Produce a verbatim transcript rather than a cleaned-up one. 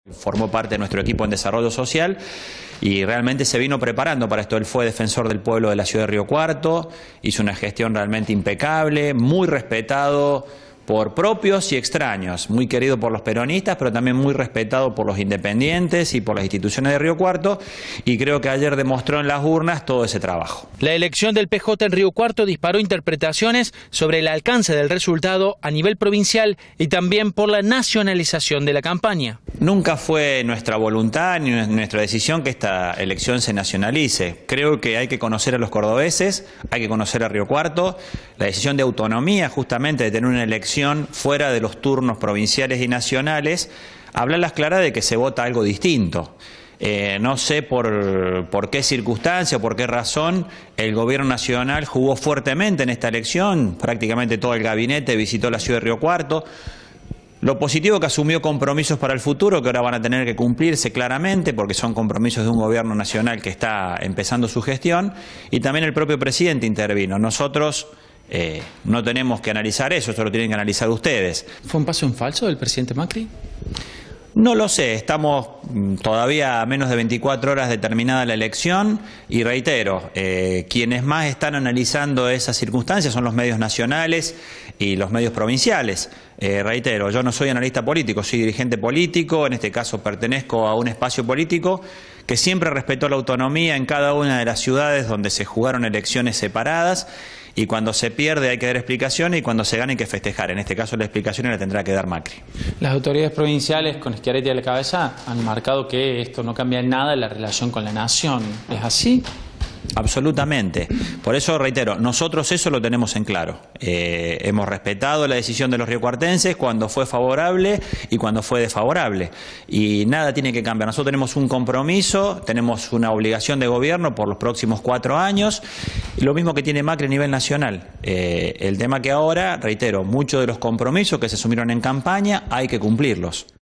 Formó parte de nuestro equipo en desarrollo social y realmente se vino preparando para esto. Él fue defensor del pueblo de la ciudad de Río Cuarto, hizo una gestión realmente impecable, muy respetado por propios y extraños, muy querido por los peronistas, pero también muy respetado por los independientes y por las instituciones de Río Cuarto, y creo que ayer demostró en las urnas todo ese trabajo. La elección del P J en Río Cuarto disparó interpretaciones sobre el alcance del resultado a nivel provincial y también por la nacionalización de la campaña. Nunca fue nuestra voluntad ni nuestra decisión que esta elección se nacionalice. Creo que hay que conocer a los cordobeses, hay que conocer a Río Cuarto. La decisión de autonomía, justamente de tener una elección fuera de los turnos provinciales y nacionales, habla a las claras de que se vota algo distinto. Eh, no sé por, por qué circunstancia o por qué razón el gobierno nacional jugó fuertemente en esta elección. Prácticamente todo el gabinete visitó la ciudad de Río Cuarto. Lo positivo que asumió compromisos para el futuro, que ahora van a tener que cumplirse claramente, porque son compromisos de un gobierno nacional que está empezando su gestión, y también el propio presidente intervino. Nosotros eh, no tenemos que analizar eso, eso lo tienen que analizar ustedes. ¿Fue un paso en falso del presidente Macri? No lo sé, estamos todavía a menos de veinticuatro horas de terminada la elección y reitero, eh, quienes más están analizando esas circunstancias son los medios nacionales y los medios provinciales. Eh, reitero, yo no soy analista político, soy dirigente político, en este caso pertenezco a un espacio político que siempre respetó la autonomía en cada una de las ciudades donde se jugaron elecciones separadas, y cuando se pierde hay que dar explicaciones y cuando se gana hay que festejar. En este caso la explicación la tendrá que dar Macri. Las autoridades provinciales, con Schiaretti a la cabeza, han marcado que esto no cambia en nada en la relación con la nación. ¿Es así? Absolutamente. Por eso, reitero, nosotros eso lo tenemos en claro. Eh, hemos respetado la decisión de los riocuartenses cuando fue favorable y cuando fue desfavorable. Y nada tiene que cambiar. Nosotros tenemos un compromiso, tenemos una obligación de gobierno por los próximos cuatro años, lo mismo que tiene Macri a nivel nacional. Eh, el tema que ahora, reitero, muchos de los compromisos que se asumieron en campaña hay que cumplirlos.